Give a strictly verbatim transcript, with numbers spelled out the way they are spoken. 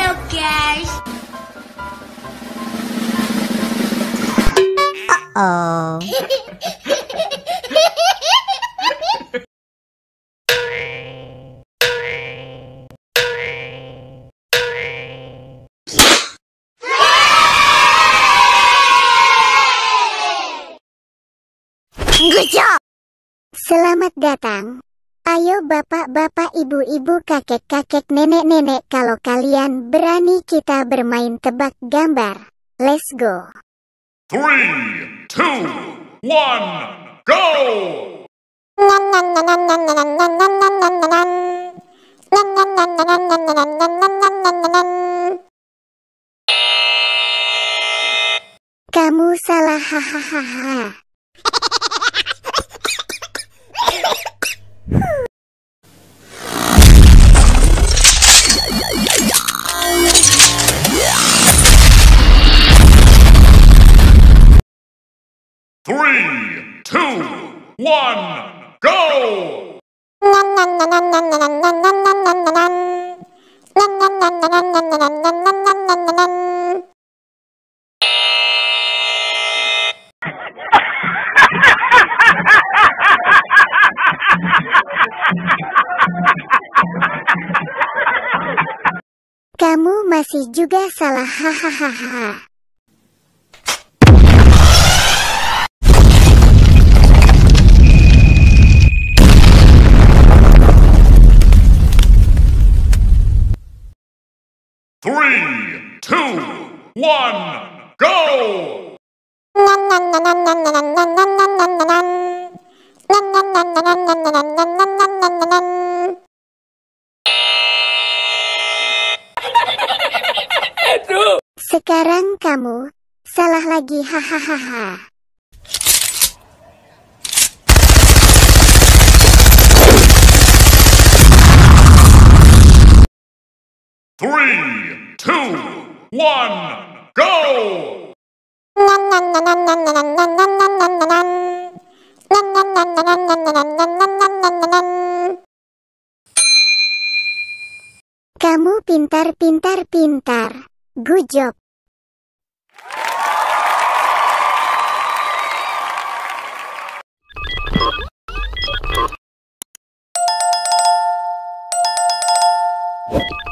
Halo guys. Uh-oh. Good job. Selamat datang. Ayo bapak-bapak, ibu-ibu, kakek-kakek, nenek-nenek, kalau kalian berani kita bermain tebak gambar. Let's go. Three, two, one, go! Kamu salah, hahaha. Three, two, one, go! Kamu masih juga salah, hahaha. Three, two, one, go! Sekarang kamu salah lagi, hahaha. Three, two, one, go! Kamu pintar, pintar, pintar. Good job. You